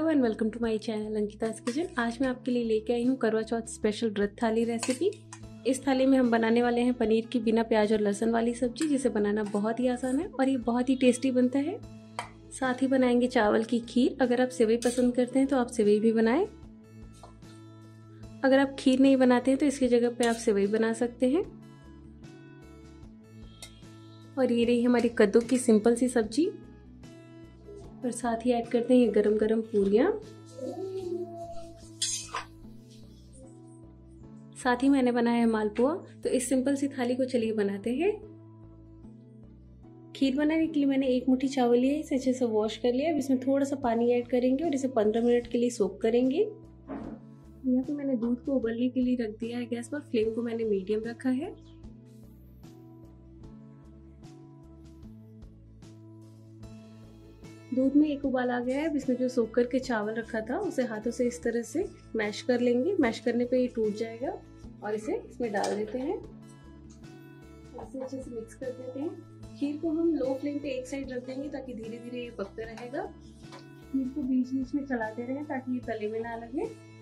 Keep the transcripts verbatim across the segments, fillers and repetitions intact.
Hello and welcome to my channel Ankita's kitchen. आज मैं आपके लिए लेके आई हूँ करवा चौथ स्पेशल व्रत थाली रेसिपी। इस थाली में हम बनाने वाले हैं पनीर की बिना प्याज और लहसुन वाली सब्जी, जिसे बनाना बहुत ही आसान है और ये बहुत ही टेस्टी बनता है। साथ ही बनाएंगे चावल की खीर। अगर आप सेवई पसंद करते हैं तो आप सेवई भी बनाएं। अगर आप खीर नहीं बनाते हैं तो इसकी जगह पे आप सेवई बना सकते हैं। और ये रही हमारी कद्दू की सिंपल सी सब्जी। और साथ ही ऐड करते हैं ये गरम गरम पूरियां। साथ ही मैंने बनाया है मालपुआ। तो इस सिंपल सी थाली को चलिए बनाते हैं। खीर बनाने के लिए मैंने एक मुट्ठी चावल लिया है, इसे अच्छे से वॉश कर लिया। अब इसमें थोड़ा सा पानी ऐड करेंगे और इसे पंद्रह मिनट के लिए सोक करेंगे। यहाँ पे मैंने दूध को उबलने के लिए रख दिया है गैस पर। फ्लेम को मैंने मीडियम रखा है। दूध में एक उबाल आ गया है। अब इसमें जो सोख करके चावल रखा था उसे हाथों से इस तरह से मैश कर लेंगे। मैश करने पे ये टूट जाएगा और इसे इसमें डाल देते हैं। ऐसे अच्छे से मिक्स कर देते हैं। खीर को हम लो फ्लेम पे एक साइड रख देंगे ताकि धीरे धीरे ये पकता रहेगा। खीर को बीच बीच में चलाते रहें ताकि ये तले में ना लगे।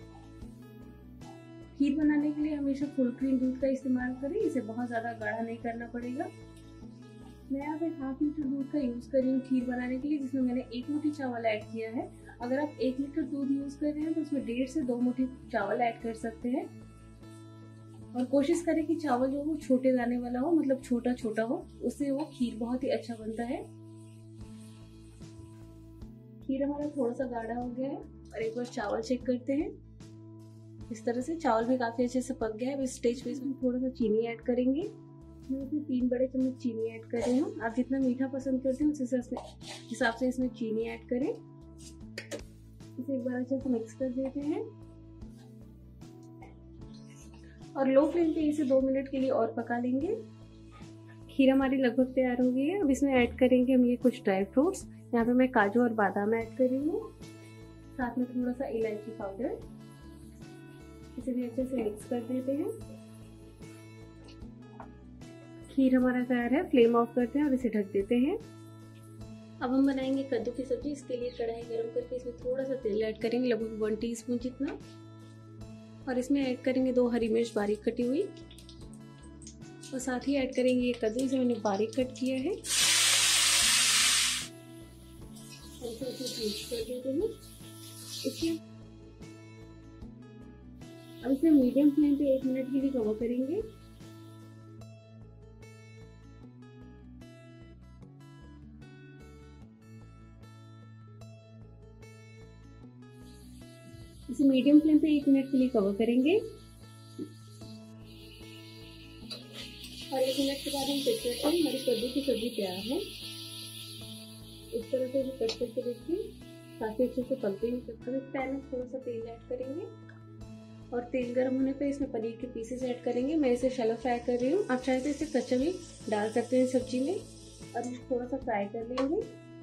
खीर बनाने के लिए हमेशा फुल क्रीम दूध का इस्तेमाल करें। इसे बहुत ज्यादा गाढ़ा नहीं करना पड़ेगा। मैं यहाँ पे हाफ लीटर दूध का यूज कर रही हूँ खीर बनाने के लिए, जिसमें मैंने एक मुट्ठी चावल ऐड किया है। अगर आप एक लीटर दूध यूज कर रहे हैं तो उसमें डेढ़ से दो मुट्ठी चावल ऐड कर सकते हैं। और कोशिश करें कि चावल जो वो छोटे दाने वाला हो, मतलब छोटा छोटा हो, उससे वो खीर बहुत ही अच्छा बनता है। खीर हमारा थोड़ा सा गाढ़ा हो गया है और एक बार चावल चेक करते हैं। इस तरह से चावल भी काफी अच्छे से पक गया है। अब इस स्टेज पे इसमें थोड़ा सा चीनी ऐड करेंगे। मैं इसमें तीन बड़े चम्मच चीनी ऐड कर रही हूँ। आप जितना मीठा पसंद करते हैं उस हिसाब से इसमें चीनी ऐड करें। इसे एक बार अच्छे से मिक्स कर देते हैं और लो फ्लेम पे इसे दो मिनट के लिए और पका लेंगे। खीर हमारी लगभग तैयार हो गई है। अब इसमें ऐड करेंगे हम ये कुछ ड्राई फ्रूट्स। यहाँ पे मैं काजू और बादाम ऐड कर रही हूँ, साथ में थोड़ा सा इलायची पाउडर। इसे भी अच्छे से मिक्स कर देते हैं। खीर हमारा तैयार है। फ्लेम ऑफ करते हैं और इसे ढक देते हैं। अब हम बनाएंगे कद्दू की सब्जी। इसके लिए कढ़ाई गरम करके इसमें थोड़ा सा तेल ऐड करेंगे, लगभग वन टीस्पून जितना। और इसमें ऐड करेंगे दो हरी मिर्च बारीक कटी हुई। और साथ ही ऐड करेंगे ये कद्दू, इसे मैंने बारीक कट किया है। ऐसे ऐसे मिक्स कर देते हैं। इसमें अब इसे मीडियम फ्लेम पे एक मिनट के लिए कवर करेंगे। इसे मीडियम फ्लेम पे एक मिनट के लिए कवर करेंगे और एक मिनट के बाद हम चेक करते हैं। हमारी कद्दू की सब्जी तैयार है। इस तरह से कट करके देखिए, काफी अच्छे से पक गई। अब इस पैन में थोड़ा सा तेल ऐड करेंगे और तेल गर्म होने पे इसमें पनीर के पीसेस ऐड करेंगे। मैं इसे शैलो फ्राई कर रही हूँ। आप चाहे तो इसे कच्चा भी डाल सकते हैं सब्जी में। और थोड़ा सा फ्राई कर लेंगे।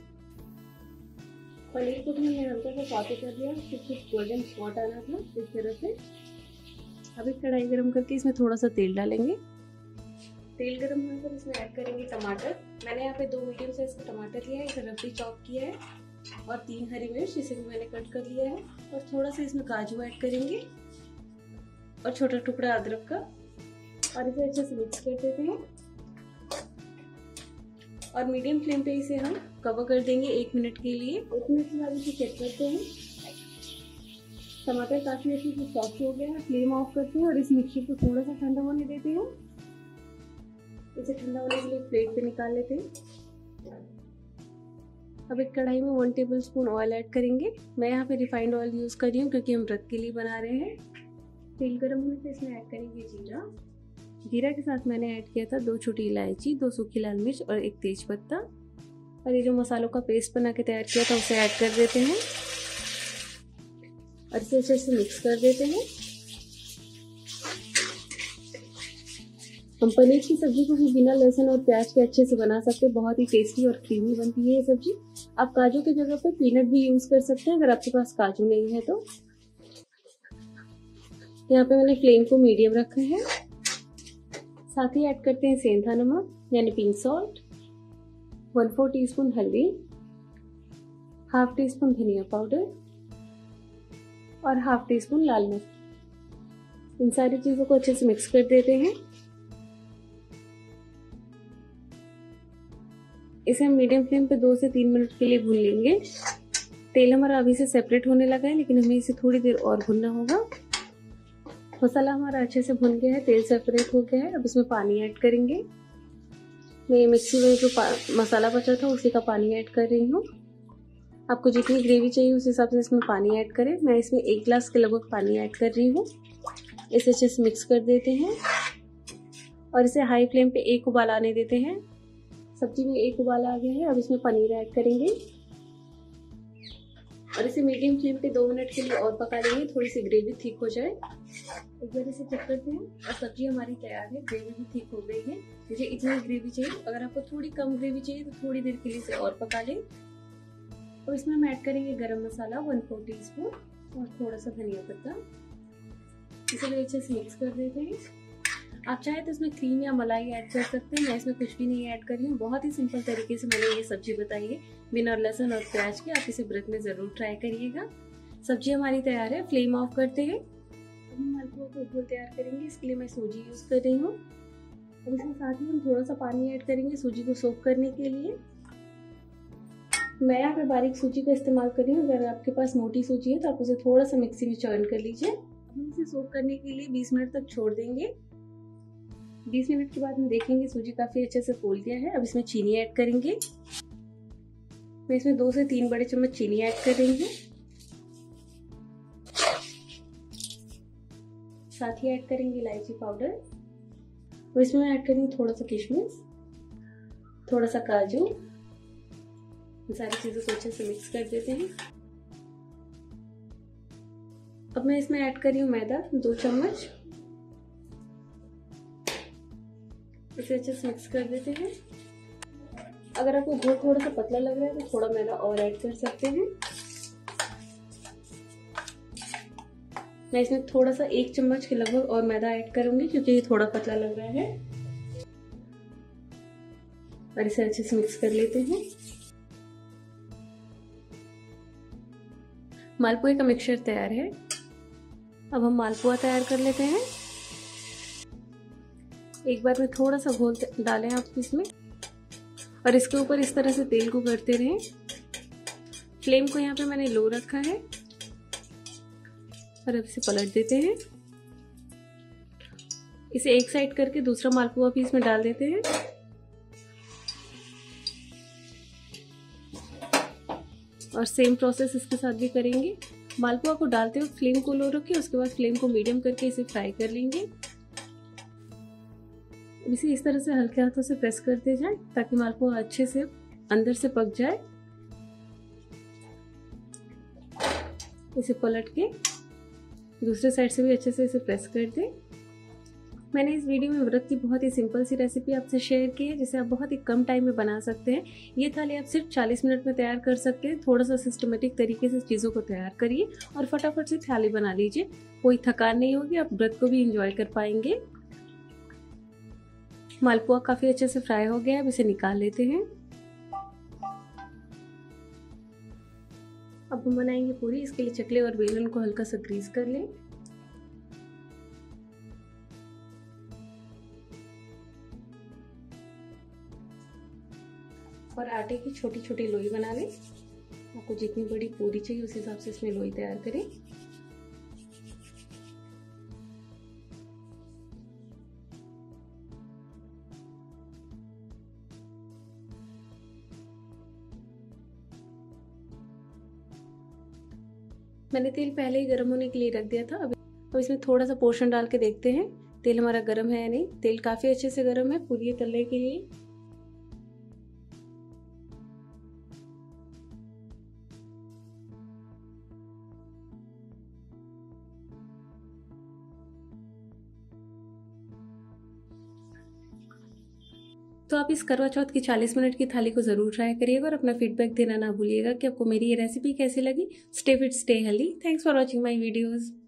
पनीर को भी मैंने हल्का सा सौते कर लिया, कुछ कुछ गोल्डन स्पॉट आना था इस तरह से। अब एक कढ़ाई गरम करके इसमें थोड़ा सा तेल डालेंगे। तेल गरम होने पर इसमें ऐड करेंगे टमाटर। मैंने यहाँ पे दो मीडियम साइज का टमाटर लिया है, इसे रफली चॉप किया है। और तीन हरी मिर्च, इसे भी मैंने कट कर लिया है। और थोड़ा सा इसमें काजू ऐड करेंगे और छोटा टुकड़ा अदरक का। और इसे अच्छे से मिक्स कर देते हैं और मीडियम फ्लेम पे इसे हम कवर कर देंगे एक मिनट के लिए। एक मिनट के बाद इसे चेक करते हैं। टमाटर काफी अच्छे से सॉफ्ट हो गया है। फ्लेम ऑफ करते हैं और इस मिक्सचर को थोड़ा सा ठंडा होने देते हैं। इसे ठंडा होने के लिए प्लेट पे निकाल लेते हैं। अब एक कढ़ाई में one tablespoon oil add करेंगे। मैं यहाँ पे रिफाइंड ऑयल यूज कर रही हूँ क्योंकि हम व्रत के लिए बना रहे हैं। तेल गर्म होने पे इसमें ऐड करेंगे जीरा। जीरा के साथ मैंने ऐड किया था दो छोटी इलायची, दो सूखी लाल मिर्च और एक तेज पत्ता। और ये जो मसालों का पेस्ट बना के तैयार किया था उसे ऐड कर देते हैं और इसे अच्छे से मिक्स कर देते हैं। हम पनीर की सब्जी को भी बिना लहसुन और प्याज के अच्छे से बना सकते हैं। बहुत ही टेस्टी और क्रीमी बनती है ये सब्जी। आप काजू की जगह पर पीनट भी यूज कर सकते हैं अगर आपके पास काजू नहीं है तो। यहाँ पे मैंने फ्लेम को मीडियम रखा है। साथ ही ऐड करते हैं सेंधा नमक यानी pink salt, one four teaspoon हल्दी, हाफ टी स्पून धनिया पाउडर, और हाफ टी स्पून लाल मिर्च। इन सारी चीज़ों को अच्छे से मिक्स कर देते हैं। इसे हम मीडियम फ्लेम पे दो से तीन मिनट के लिए भून लेंगे। तेल हमारा अभी से सेपरेट होने लगा है, लेकिन हमें इसे थोड़ी देर और भुनना होगा। मसाला हमारा अच्छे से भुन गया है, तेल सेपरेट हो गया है। अब इसमें पानी ऐड करेंगे। मैं मिक्सी में जो मसाला बचा था उसी का पानी ऐड कर रही हूँ। आपको जितनी ग्रेवी चाहिए उस हिसाब से इसमें पानी ऐड करें। मैं इसमें एक गिलास के लगभग पानी ऐड कर रही हूँ। इसे अच्छे से मिक्स कर देते हैं और इसे हाई फ्लेम पे एक उबाल आने देते हैं। सब्जी में एक उबाल आ गया है। अब इसमें पनीर ऐड करेंगे और इसे मीडियम फ्लेम पे दो मिनट के लिए और पका लेंगे, थोड़ी सी ग्रेवी थिक हो जाए। एक बार इसे चेक करते हैं और सब्जी हमारी तैयार है। ग्रेवी भी थिक हो गई है। मुझे इतनी ग्रेवी चाहिए। अगर आपको थोड़ी कम ग्रेवी चाहिए तो थोड़ी देर के लिए इसे और पका लें। और इसमें हम ऐड करेंगे गरम मसाला वन फोर टी स्पून और थोड़ा सा धनिया पत्ता। इसे भी अच्छे से मिक्स कर देते हैं। आप चाहे तो इसमें क्रीम या मलाई ऐड कर सकते हैं। मैं इसमें कुछ भी नहीं ऐड कर रही हूँ। बहुत ही सिंपल तरीके से मैंने ये सब्जी बताई है, बिना लहसुन और प्याज के। आप इसे व्रत में जरूर ट्राई करिएगा। सब्जी हमारी तैयार है। फ्लेम ऑफ करते हैं। अब हम मालपुआ को घोल तैयार करेंगे। इसके लिए मैं सूजी यूज कर रही हूँ। और इसके साथ ही हम थोड़ा सा पानी ऐड करेंगे सूजी को सोक करने के लिए। मैं यहाँ पे बारीक सूजी का इस्तेमाल कर रही हूँ। अगर आपके पास मोटी सूजी है तो आप उसे थोड़ा सा मिक्सी में चॉइन कर लीजिए। हम इसे सोक करने के लिए बीस मिनट तक छोड़ देंगे। बीस मिनट के बाद हम देखेंगे सूजी काफी अच्छे से फूल गया है। अब इसमें चीनी ऐड करेंगे। मैं इसमें दो से तीन बड़े चम्मच चीनी ऐड कर रही हूँ। साथ ही ऐड करेंगे इलायची पाउडर। और इसमें मैं ऐड करेंगी थोड़ा सा किशमिश, थोड़ा सा काजू। इन सारी चीजों को अच्छे से मिक्स कर देते हैं। अब मैं इसमें ऐड कर रही हूँ मैदा दो चम्मच। इसे अच्छे से मिक्स कर देते हैं। अगर आपको घोल थोड़ा सा पतला लग रहा है तो थोड़ा मैदा और ऐड कर सकते हैं। मैं इसमें थोड़ा सा एक चम्मच के लगभग और मैदा ऐड करूंगी क्योंकि ये थोड़ा पतला लग रहा है। और इसे अच्छे से मिक्स कर लेते हैं। मालपुए का मिक्सचर तैयार है। अब हम मालपुआ तैयार कर लेते हैं। एक बार में थोड़ा सा घोल डालें आप इसमें और इसके ऊपर इस तरह से तेल को करते रहें। फ्लेम को यहाँ पे मैंने लो रखा है और अब इसे पलट देते हैं। इसे एक साइड करके दूसरा मालपुआ भी इसमें डाल देते हैं। और सेम प्रोसेस इसके साथ भी करेंगे। मालपुआ को डालते हुए फ्लेम को लो रखें, उसके बाद फ्लेम को मीडियम करके इसे फ्राई कर लेंगे। इसे इस तरह से हल्के हाथों से प्रेस करते जाएं ताकि मालपुआ अच्छे से अंदर से पक जाए। इसे पलट के दूसरे साइड से भी अच्छे से इसे प्रेस कर दें। मैंने इस वीडियो में व्रत की बहुत ही सिंपल सी रेसिपी आपसे शेयर की है जिसे आप बहुत ही कम टाइम में बना सकते हैं। ये थाली आप सिर्फ चालीस मिनट में तैयार कर सकते हैं। थोड़ा सा सिस्टमेटिक तरीके से चीज़ों को तैयार करिए और फटाफट से थाली बना लीजिए। कोई थकान नहीं होगी, आप व्रत को भी इंजॉय कर पाएंगे। मालपुआ काफ़ी अच्छे से फ्राई हो गया है। अब इसे निकाल लेते हैं। अब हम बनाएंगे पूरी। इसके लिए चकले और बेलन को हल्का सा ग्रीस कर लें। और आटे की छोटी छोटी लोई बना लें। आपको जितनी बड़ी पूरी चाहिए उस हिसाब से इसमें लोई तैयार करें। मैंने तेल पहले ही गर्म होने के लिए रख दिया था। अब अब इसमें थोड़ा सा पोर्शन डाल के देखते हैं तेल हमारा गर्म है या नहीं। तेल काफ़ी अच्छे से गर्म है पूरी तलने के लिए। तो आप इस करवा चौथ की चालीस मिनट की थाली को जरूर ट्राई करिएगा और अपना फीडबैक देना ना भूलिएगा कि आपको मेरी ये रेसिपी कैसी लगी। Stay fit, stay healthy. Thanks for watching my videos.